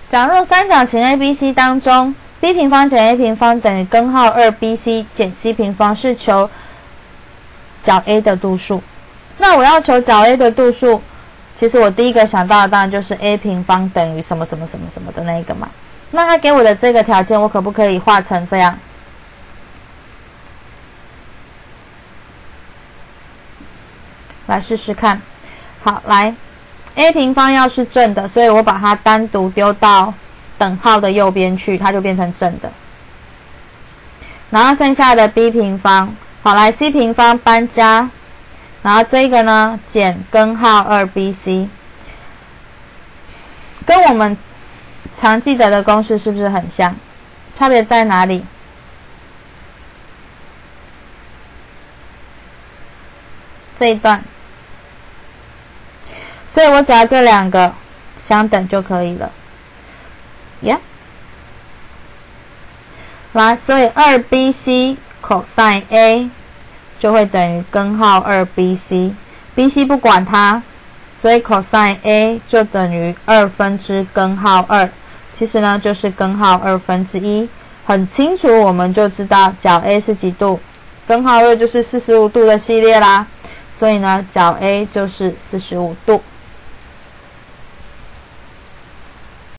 假如三角形 ABC 当中 b 平方减 a 平方等于根号 2bc 减 c 平方是求角 A 的度数。那我要求角 A 的度数，其实我第一个想到的当然就是 a 平方等于什么什么什么什么的那一个嘛。那他给我的这个条件，我可不可以画成这样？来试试看。好，来 a 平方要是正的，所以我把它单独丢到等号的右边去，它就变成正的。然后剩下的 b 平方，好，来 c 平方搬家，然后这个呢减根号 2bc， 跟我们常记得的公式是不是很像？差别在哪里？这一段，所以我只要这两个相等就可以了。Yeah， 来，所以 2bc cosine a 就会等于根号 2bc，bc 不管它，所以 cosine a 就等于2分之根号2，其实呢就是根号2分之一，很清楚，我们就知道角 A 是几度，根号2就是45度的系列啦，所以呢角 A 就是45度。